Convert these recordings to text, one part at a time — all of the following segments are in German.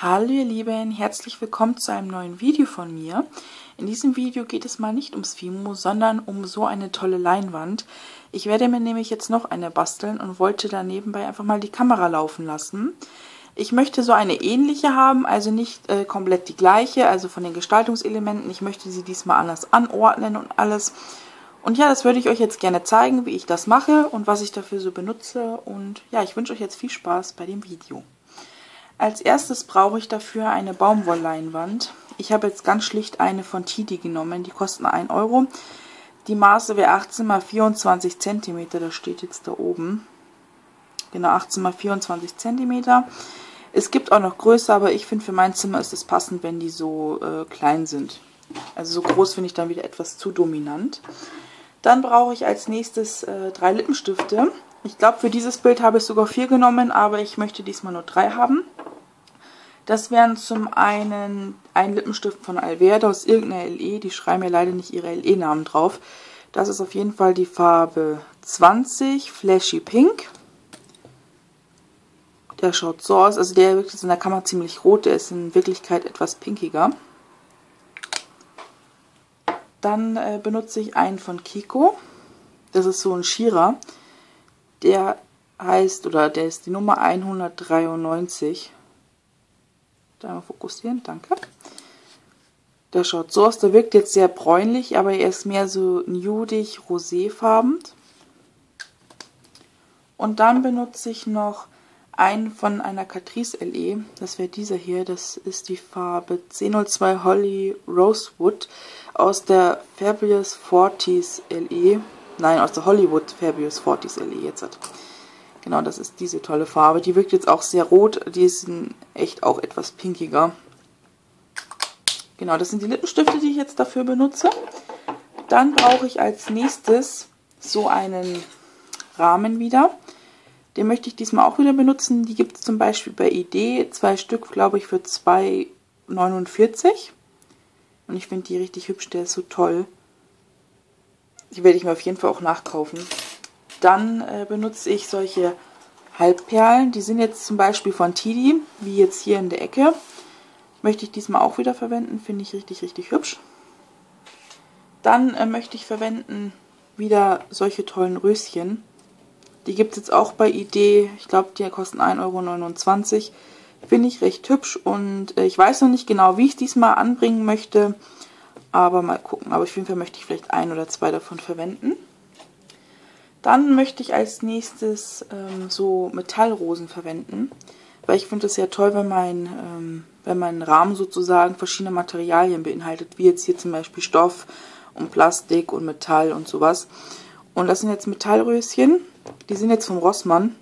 Hallo ihr Lieben, herzlich willkommen zu einem neuen Video von mir. In diesem Video geht es mal nicht ums Fimo, sondern um so eine tolle Leinwand. Ich werde mir nämlich jetzt noch eine basteln und wollte da nebenbei einfach mal die Kamera laufen lassen. Ich möchte so eine ähnliche haben, also nicht komplett die gleiche, also von den Gestaltungselementen. Ich möchte sie diesmal anders anordnen und alles. Und ja, das würde ich euch jetzt gerne zeigen, wie ich das mache und was ich dafür so benutze. Und ja, ich wünsche euch jetzt viel Spaß bei dem Video. Als erstes brauche ich dafür eine Baumwollleinwand. Ich habe jetzt ganz schlicht eine von Tidi genommen, die kosten 1 Euro. Die Maße wäre 18 x 24 cm, das steht jetzt da oben. Genau, 18 x 24 cm. Es gibt auch noch größer, aber ich finde für mein Zimmer ist es passend, wenn die so klein sind. Also so groß finde ich dann wieder etwas zu dominant. Dann brauche ich als nächstes 3 Lippenstifte. Ich glaube, für dieses Bild habe ich sogar 4 genommen, aber ich möchte diesmal nur 3 haben. Das wären zum einen ein Lippenstift von Alverde aus irgendeiner LE. Die schreiben ja leider nicht ihre LE-Namen drauf. Das ist auf jeden Fall die Farbe 20, Flashy Pink. Der schaut so aus, also der wirkt jetzt in der Kamera ziemlich rot, der ist in Wirklichkeit etwas pinkiger. Dann benutze ich einen von Kiko. Das ist so ein Schierer. Der heißt, oder der ist die Nummer 193. Da mal fokussieren, danke. Der schaut so aus, der wirkt jetzt sehr bräunlich, aber er ist mehr so nudig, roséfarben. Und dann benutze ich noch einen von einer Catrice LE, das wäre dieser hier, das ist die Farbe 1002 Holly Rosewood aus der Fabulous 40s LE, nein, aus der Hollywood Fabulous 40s LE jetzt. Genau, das ist diese tolle Farbe. Die wirkt jetzt auch sehr rot. Die ist echt auch etwas pinkiger. Genau, das sind die Lippenstifte, die ich jetzt dafür benutze. Dann brauche ich als nächstes so einen Rahmen wieder. Den möchte ich diesmal auch wieder benutzen. Die gibt es zum Beispiel bei Idee. 2 Stück, glaube ich, für 2,49 €. Und ich finde die richtig hübsch. Der ist so toll. Die werde ich mir auf jeden Fall auch nachkaufen. Dann benutze ich solche Halbperlen. Die sind jetzt zum Beispiel von Tidi, wie jetzt hier in der Ecke. Möchte ich diesmal auch wieder verwenden. Finde ich richtig, richtig hübsch. Dann möchte ich verwenden wieder solche tollen Röschen. Die gibt es jetzt auch bei Idee. Ich glaube, die kosten 1,29 €. Finde ich recht hübsch. Und ich weiß noch nicht genau, wie ich es diesmal anbringen möchte. Aber mal gucken. Aber auf jeden Fall möchte ich vielleicht 1 oder 2 davon verwenden. Dann möchte ich als nächstes so Metallrosen verwenden, weil ich finde es ja toll, wenn mein Rahmen sozusagen verschiedene Materialien beinhaltet, wie jetzt hier zum Beispiel Stoff und Plastik und Metall und sowas. Und das sind jetzt Metallröschen, die sind jetzt vom Rossmann.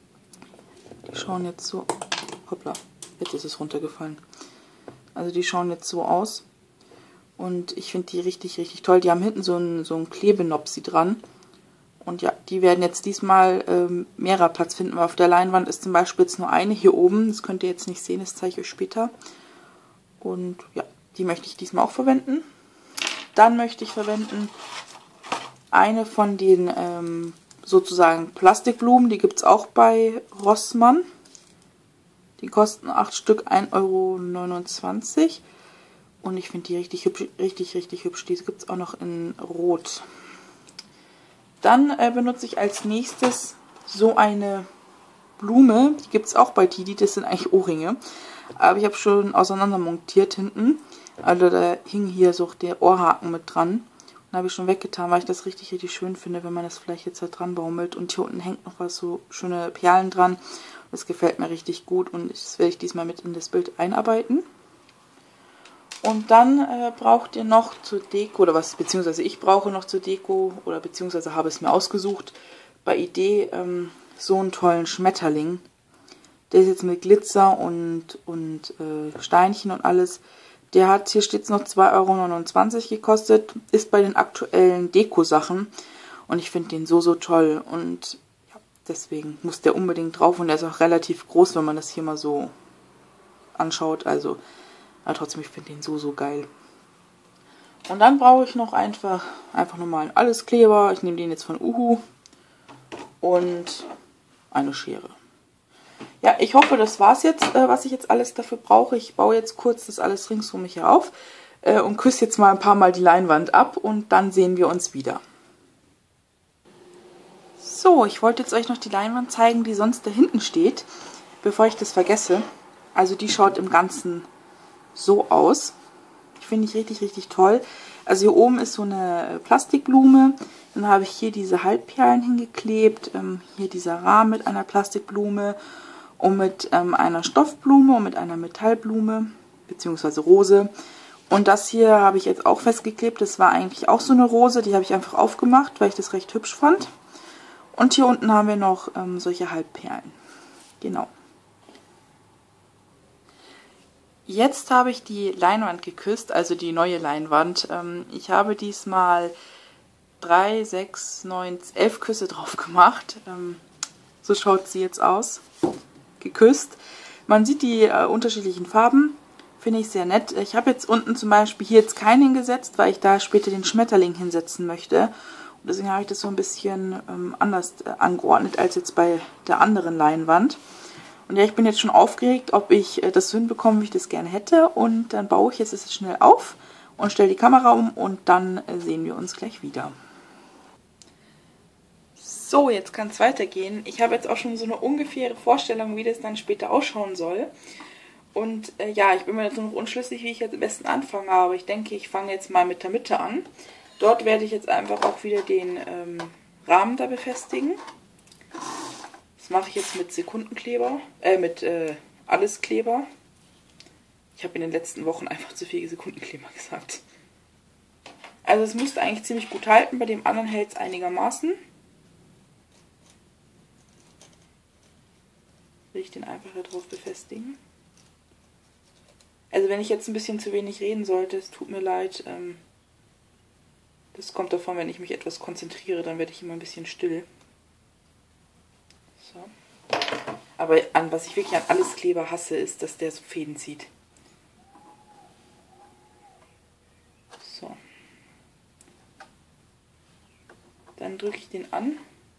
Die schauen jetzt so, hoppla, jetzt ist es runtergefallen. Also die schauen jetzt so aus und ich finde die richtig, richtig toll. Die haben hinten so einen Klebenopsi dran. Und ja, die werden jetzt diesmal mehrer Platz finden, weil auf der Leinwand ist zum Beispiel jetzt nur eine hier oben. Das könnt ihr jetzt nicht sehen, das zeige ich euch später. Und ja, die möchte ich diesmal auch verwenden. Dann möchte ich verwenden eine von den sozusagen Plastikblumen. Die gibt es auch bei Rossmann. Die kosten 8 Stück 1,29 €. Und ich finde die richtig hübsch, richtig, richtig hübsch. Die gibt es auch noch in Rot. Dann benutze ich als nächstes so eine Blume, die gibt es auch bei Tidi, das sind eigentlich Ohrringe, aber ich habe schon auseinander montiert hinten, also da hing hier so der Ohrhaken mit dran und habe ich schon weggetan, weil ich das richtig, richtig schön finde, wenn man das vielleicht jetzt da dran baumelt und hier unten hängt noch was, so schöne Perlen dran, das gefällt mir richtig gut und das werde ich diesmal mit in das Bild einarbeiten. Und dann braucht ihr noch zur Deko, oder was, beziehungsweise ich brauche noch zur Deko, oder beziehungsweise habe es mir ausgesucht, bei Idee so einen tollen Schmetterling. Der ist jetzt mit Glitzer und Steinchen und alles. Der hat, hier steht es noch 2,29 € gekostet, ist bei den aktuellen Deko-Sachen. Und ich finde den so, so toll. Und ja, deswegen muss der unbedingt drauf. Und der ist auch relativ groß, wenn man das hier mal so anschaut. Also aber trotzdem, ich finde den so, so geil. Und dann brauche ich noch einfach normalen Alleskleber. Ich nehme den jetzt von Uhu. Und eine Schere. Ja, ich hoffe, das war's jetzt, was ich jetzt alles dafür brauche. Ich baue jetzt kurz das alles rings um mich hier auf und küsse jetzt mal ein paar Mal die Leinwand ab und dann sehen wir uns wieder. So, ich wollte jetzt euch noch die Leinwand zeigen, die sonst da hinten steht, bevor ich das vergesse. Also die schaut im Ganzen so aus. Finde ich richtig, richtig toll. Also hier oben ist so eine Plastikblume. Dann habe ich hier diese Halbperlen hingeklebt. Hier dieser Rahmen mit einer Plastikblume und mit einer Stoffblume und mit einer Metallblume bzw. Rose. Und das hier habe ich jetzt auch festgeklebt. Das war eigentlich auch so eine Rose. Die habe ich einfach aufgemacht, weil ich das recht hübsch fand. Und hier unten haben wir noch solche Halbperlen. Genau. Jetzt habe ich die Leinwand geküsst, also die neue Leinwand. Ich habe diesmal 3, 6, 9, 11 Küsse drauf gemacht. So schaut sie jetzt aus. Geküsst. Man sieht die unterschiedlichen Farben. Finde ich sehr nett. Ich habe jetzt unten zum Beispiel hier jetzt keinen hingesetzt, weil ich da später den Schmetterling hinsetzen möchte. Und deswegen habe ich das so ein bisschen anders angeordnet als jetzt bei der anderen Leinwand. Und ja, ich bin jetzt schon aufgeregt, ob ich das so hinbekomme, wie ich das gerne hätte. Und dann baue ich jetzt das schnell auf und stelle die Kamera um und dann sehen wir uns gleich wieder. So, jetzt kann es weitergehen. Ich habe jetzt auch schon so eine ungefähre Vorstellung, wie das dann später ausschauen soll. Und ja, ich bin mir jetzt noch unschlüssig, wie ich jetzt am besten anfange. Aber ich denke, ich fange jetzt mal mit der Mitte an. Dort werde ich jetzt einfach auch wieder den Rahmen da befestigen. Das mache ich jetzt mit Sekundenkleber, mit Alleskleber. Ich habe in den letzten Wochen einfach zu viel Sekundenkleber gesagt. Also es müsste eigentlich ziemlich gut halten, bei dem anderen hält es einigermaßen. Will ich den einfach da drauf befestigen. Also wenn ich jetzt ein bisschen zu wenig reden sollte, es tut mir leid. Das kommt davon, wenn ich mich etwas konzentriere, dann werde ich immer ein bisschen still. So. Aber was ich wirklich an Alleskleber hasse, ist, dass der so Fäden zieht. So. Dann drücke ich den an.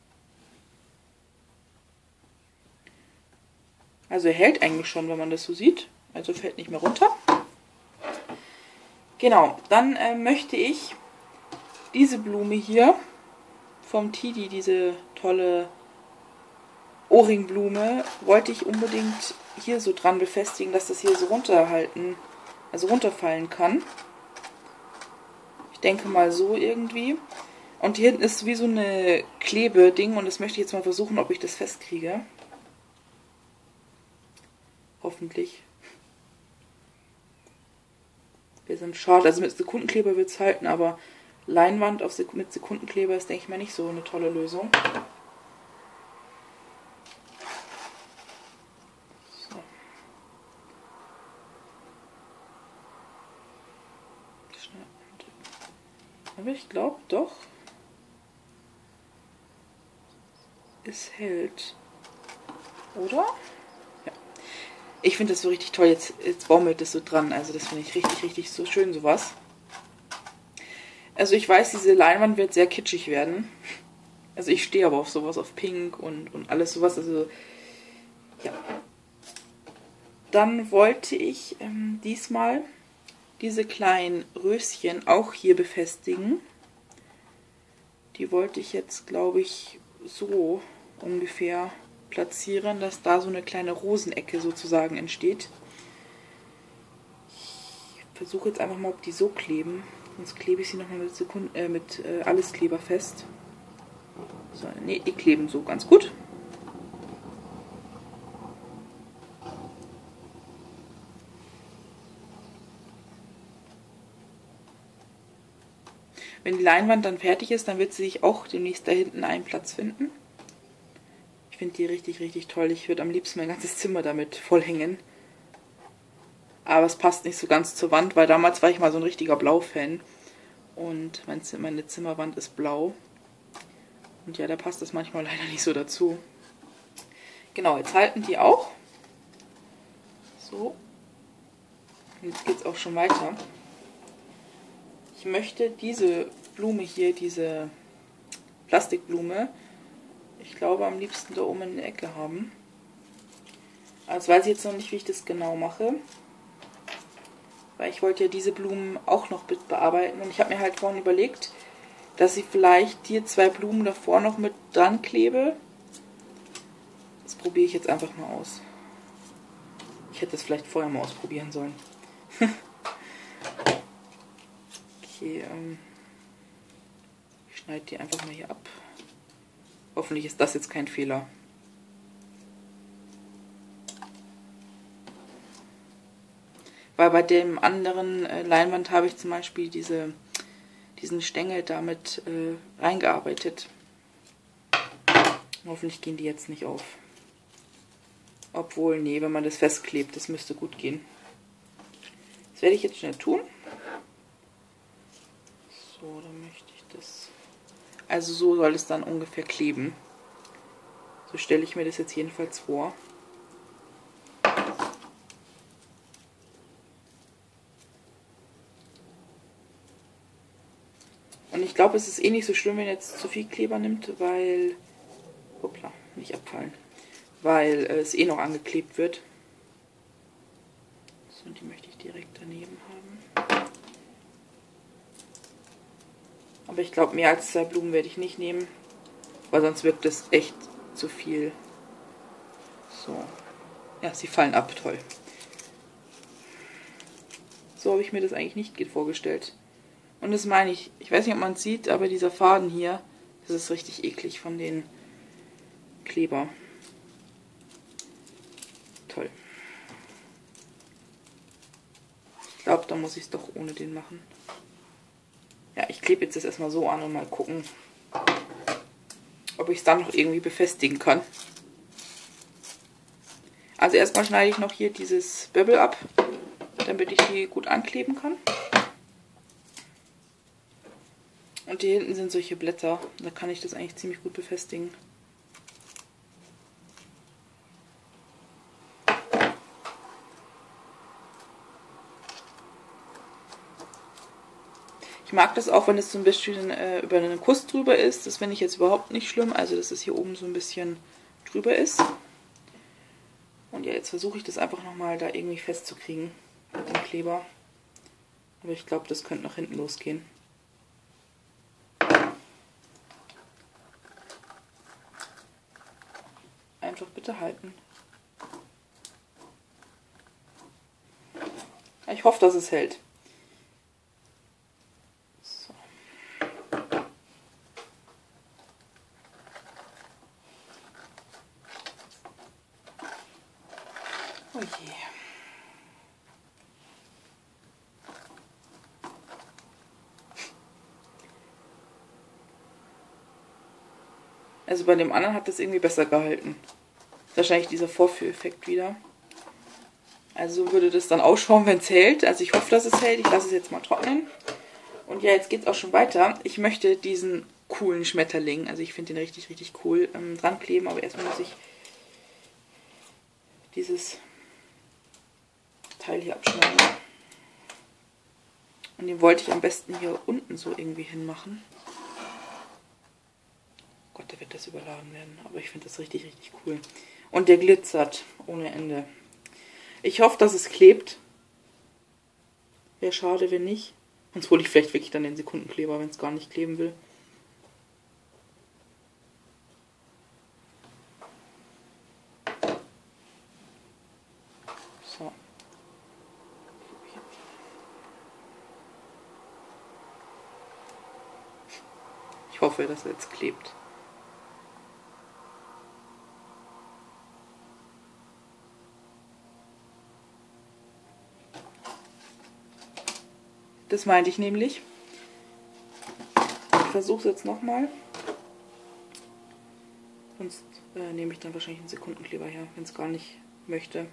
Also er hält eigentlich schon, wenn man das so sieht. Also fällt nicht mehr runter. Genau, dann möchte ich diese Blume hier vom Tidi, diese tolle Ohrringblume, wollte ich unbedingt hier so dran befestigen, dass das hier so runterfallen kann. Ich denke mal so irgendwie. Und hier hinten ist wie so eine Klebeding und das möchte ich jetzt mal versuchen, ob ich das festkriege. Hoffentlich. Wäre sonst schade. Also mit Sekundenkleber wird es halten, aber Leinwand mit Sekundenkleber ist, denke ich mal, nicht so eine tolle Lösung. So. Schnell. Aber ich glaube doch, es hält. Oder? Ja. Ich finde das so richtig toll. Jetzt baumelt das so dran. Also das finde ich richtig, richtig so schön, sowas. Also ich weiß, diese Leinwand wird sehr kitschig werden. Also ich stehe aber auf sowas, auf Pink und alles sowas. Also ja. Dann wollte ich diesmal diese kleinen Röschen auch hier befestigen. Die wollte ich jetzt, glaube ich, so ungefähr platzieren, dass da so eine kleine Rosenecke sozusagen entsteht. Ich versuche jetzt einfach mal, ob die so kleben. Sonst klebe ich sie nochmal mit Alleskleber fest. So, ne, die kleben so ganz gut. Wenn die Leinwand dann fertig ist, dann wird sie sich auch demnächst da hinten einen Platz finden. Ich finde die richtig, richtig toll. Ich würde am liebsten mein ganzes Zimmer damit vollhängen. Aber es passt nicht so ganz zur Wand, weil damals war ich mal so ein richtiger Blau-Fan. Und meine Zimmerwand ist blau. Und ja, da passt das manchmal leider nicht so dazu. Genau, jetzt halten die auch. So. Und jetzt geht es auch schon weiter. Ich möchte diese Blume hier, diese Plastikblume, ich glaube am liebsten da oben in der Ecke haben. Also weiß ich jetzt noch nicht, wie ich das genau mache. Weil ich wollte ja diese Blumen auch noch mit bearbeiten. Und ich habe mir halt vorhin überlegt, dass ich vielleicht hier 2 Blumen davor noch mit dran klebe. Das probiere ich jetzt einfach mal aus. Ich hätte das vielleicht vorher mal ausprobieren sollen. Okay, ich schneide die einfach mal hier ab. Hoffentlich ist das jetzt kein Fehler. Weil bei dem anderen Leinwand habe ich zum Beispiel diesen Stängel damit reingearbeitet. Hoffentlich gehen die jetzt nicht auf. Obwohl, nee, wenn man das festklebt, das müsste gut gehen. Das werde ich jetzt schnell tun. So, dann möchte ich das... Also so soll es dann ungefähr kleben. So stelle ich mir das jetzt jedenfalls vor. Und ich glaube, es ist eh nicht so schlimm, wenn ihr jetzt zu viel Kleber nimmt, weil... Hoppla, nicht abfallen. Weil es eh noch angeklebt wird. So, und die möchte ich direkt daneben haben. Aber ich glaube, mehr als 2 Blumen werde ich nicht nehmen, weil sonst wirkt es echt zu viel. So. Ja, sie fallen ab, toll. So habe ich mir das eigentlich nicht vorgestellt. Und das meine ich, ich weiß nicht, ob man es sieht, aber dieser Faden hier, das ist richtig eklig von den Kleber. Toll. Ich glaube, da muss ich es doch ohne den machen. Ja, ich klebe jetzt das erstmal so an und mal gucken, ob ich es dann noch irgendwie befestigen kann. Also erstmal schneide ich noch hier dieses Böbbel ab, damit ich die gut ankleben kann. Und hier hinten sind solche Blätter, da kann ich das eigentlich ziemlich gut befestigen. Ich mag das auch, wenn es zum Beispiel über einen Kuss drüber ist. Das finde ich jetzt überhaupt nicht schlimm. Also, dass es hier oben so ein bisschen drüber ist. Und ja, jetzt versuche ich das einfach nochmal da irgendwie festzukriegen mit dem Kleber. Aber ich glaube, das könnte nach hinten losgehen. Einfach bitte halten. Ich hoffe, dass es hält. So. Oh je. Also bei dem anderen hat das irgendwie besser gehalten. Wahrscheinlich dieser Vorführeffekt wieder. Also so würde das dann ausschauen, wenn es hält. Also ich hoffe, dass es hält. Ich lasse es jetzt mal trocknen. Und ja, jetzt geht es auch schon weiter. Ich möchte diesen coolen Schmetterling, also ich finde den richtig, richtig cool, dran kleben. Aber erstmal muss ich dieses Teil hier abschneiden. Und den wollte ich am besten hier unten so irgendwie hinmachen. Gott, da wird das überladen werden. Aber ich finde das richtig, richtig cool. Und der glitzert ohne Ende. Ich hoffe, dass es klebt. Wäre schade, wenn nicht. Sonst hole ich vielleicht wirklich dann den Sekundenkleber, wenn es gar nicht kleben will. So. Ich hoffe, dass er jetzt klebt. Das meinte ich nämlich. Ich versuche es jetzt nochmal. Sonst nehme ich dann wahrscheinlich einen Sekundenkleber her, wenn es gar nicht möchte.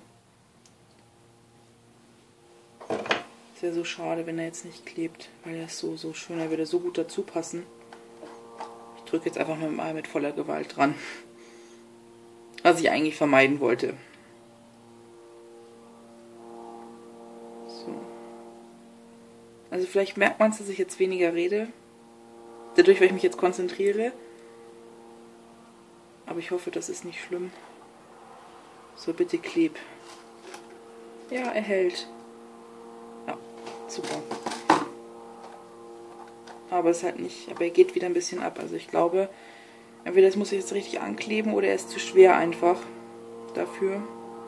Es wäre so schade, wenn er jetzt nicht klebt, weil er ist so schön, er würde so gut dazu passen. Ich drücke jetzt einfach mal mit voller Gewalt dran. Was ich eigentlich vermeiden wollte. Also vielleicht merkt man es, dass ich jetzt weniger rede. Dadurch, weil ich mich jetzt konzentriere. Aber ich hoffe, das ist nicht schlimm. So, bitte kleb. Ja, er hält. Ja, super. Aber es ist halt nicht, aber er geht wieder ein bisschen ab. Also ich glaube, entweder das muss ich jetzt richtig ankleben oder er ist zu schwer einfach dafür.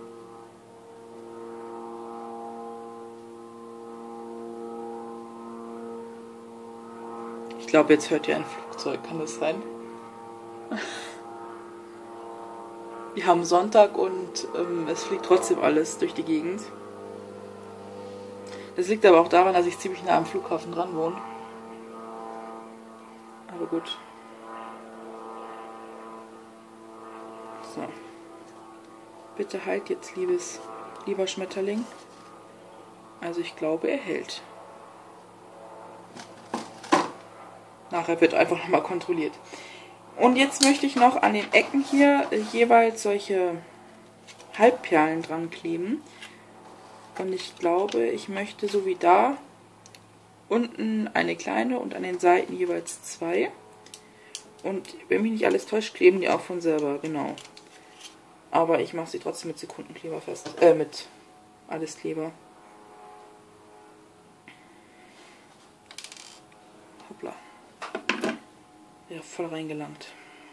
Ich glaube, jetzt hört ihr ein Flugzeug. Kann das sein? Wir haben Sonntag und es fliegt trotzdem alles durch die Gegend. Das liegt aber auch daran, dass ich ziemlich nah am Flughafen dran wohne. Aber gut. So. Bitte halt jetzt, lieber Schmetterling. Also ich glaube, er hält. Nachher wird einfach nochmal kontrolliert. Und jetzt möchte ich noch an den Ecken hier jeweils solche Halbperlen dran kleben. Und ich glaube, ich möchte so wie da unten eine kleine und an den Seiten jeweils 2. Und wenn mich nicht alles täuscht, kleben die auch von selber, genau. Aber ich mache sie trotzdem mit Sekundenkleber fest, mit Alleskleber. Hoppla. Ja, voll reingelangt.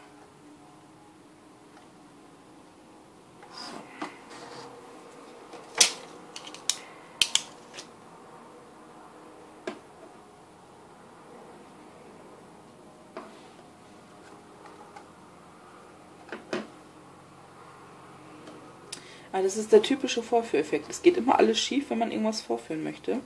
Ah, das ist der typische Vorführeffekt. Es geht immer alles schief, wenn man irgendwas vorführen möchte.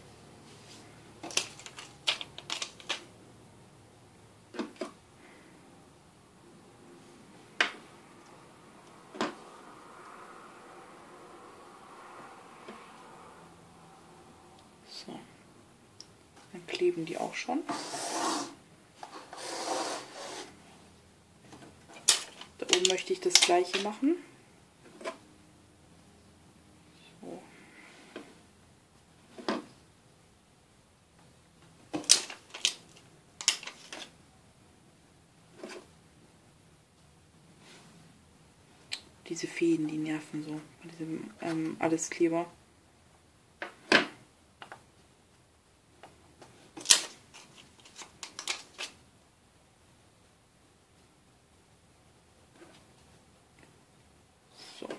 So. Dann kleben die auch schon. Da oben möchte ich das gleiche machen. Diese Fäden, die nerven so bei diesem Alleskleber. So.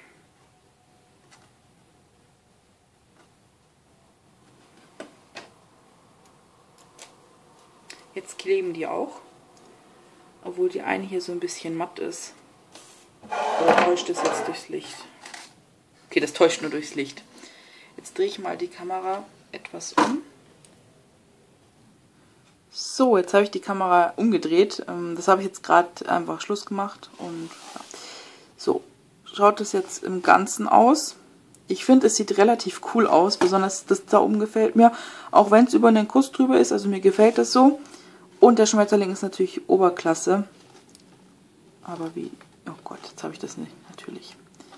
Jetzt kleben die auch, obwohl die eine hier so ein bisschen matt ist. Oder täuscht es jetzt durchs Licht? Okay, das täuscht nur durchs Licht. Jetzt drehe ich mal die Kamera etwas um. So, jetzt habe ich die Kamera umgedreht. Das habe ich jetzt gerade einfach Schluss gemacht. Und ja. So, schaut es jetzt im Ganzen aus. Ich finde, es sieht relativ cool aus. Besonders das da oben gefällt mir. Auch wenn es über einen Kuss drüber ist. Also mir gefällt das so. Und der Schmetterling ist natürlich Oberklasse. Aber wie... Oh Gott, jetzt habe ich das nicht, natürlich.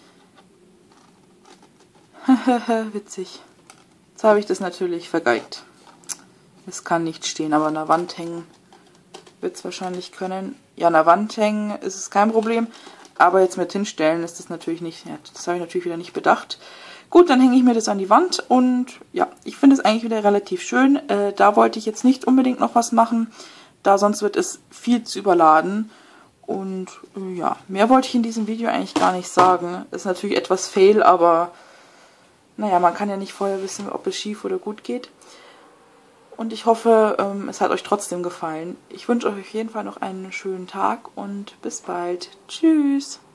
Witzig. Jetzt habe ich das natürlich vergeigt. Es kann nicht stehen, aber an der Wand hängen wird es wahrscheinlich können. Ja, an der Wand hängen ist es kein Problem. Aber jetzt mit hinstellen ist das natürlich nicht, ja, das habe ich natürlich wieder nicht bedacht. Gut, dann hänge ich mir das an die Wand und ja, ich finde es eigentlich wieder relativ schön. Da wollte ich jetzt nicht unbedingt noch was machen, da sonst wird es viel zu überladen. Und ja, mehr wollte ich in diesem Video eigentlich gar nicht sagen. Ist natürlich etwas fail, aber naja, man kann ja nicht vorher wissen, ob es schief oder gut geht. Und ich hoffe, es hat euch trotzdem gefallen. Ich wünsche euch auf jeden Fall noch einen schönen Tag und bis bald. Tschüss!